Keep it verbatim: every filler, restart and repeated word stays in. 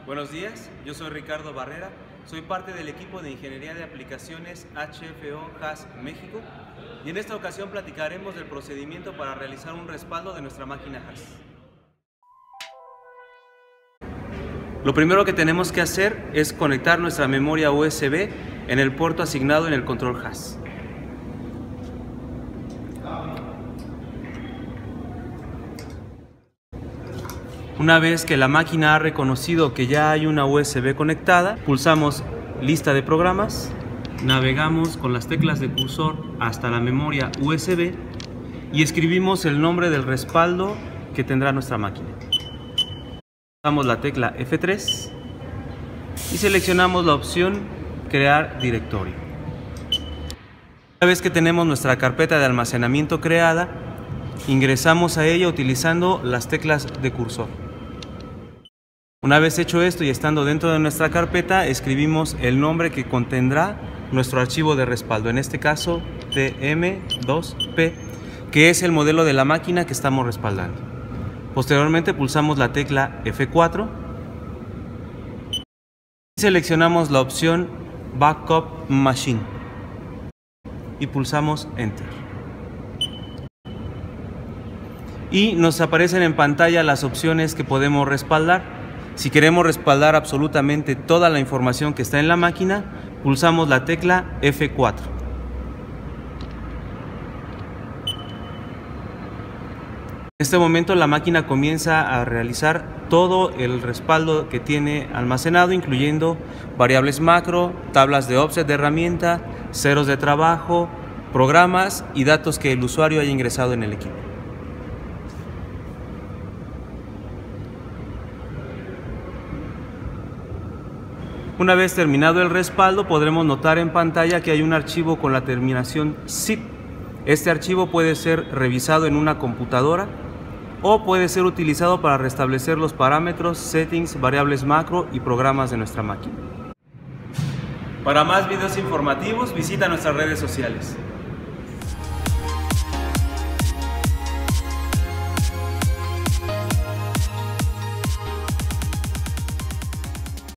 Buenos días, yo soy Ricardo Barrera, soy parte del equipo de Ingeniería de Aplicaciones H F O Haas México y en esta ocasión platicaremos del procedimiento para realizar un respaldo de nuestra máquina Haas. Lo primero que tenemos que hacer es conectar nuestra memoria U S B en el puerto asignado en el control Haas. Una vez que la máquina ha reconocido que ya hay una U S B conectada, pulsamos lista de programas, navegamos con las teclas de cursor hasta la memoria U S B y escribimos el nombre del respaldo que tendrá nuestra máquina. Pulsamos la tecla F tres y seleccionamos la opción crear directorio. Una vez que tenemos nuestra carpeta de almacenamiento creada, ingresamos a ella utilizando las teclas de cursor. Una vez hecho esto y estando dentro de nuestra carpeta, escribimos el nombre que contendrá nuestro archivo de respaldo, en este caso T M dos P, que es el modelo de la máquina que estamos respaldando. Posteriormente pulsamos la tecla F cuatro y seleccionamos la opción Backup Machine y pulsamos Enter. Y nos aparecen en pantalla las opciones que podemos respaldar. Si queremos respaldar absolutamente toda la información que está en la máquina, pulsamos la tecla F cuatro. En este momento la máquina comienza a realizar todo el respaldo que tiene almacenado, incluyendo variables macro, tablas de offset de herramienta, ceros de trabajo, programas y datos que el usuario haya ingresado en el equipo. Una vez terminado el respaldo, podremos notar en pantalla que hay un archivo con la terminación zip. Este archivo puede ser revisado en una computadora o puede ser utilizado para restablecer los parámetros, settings, variables macro y programas de nuestra máquina. Para más videos informativos, visita nuestras redes sociales.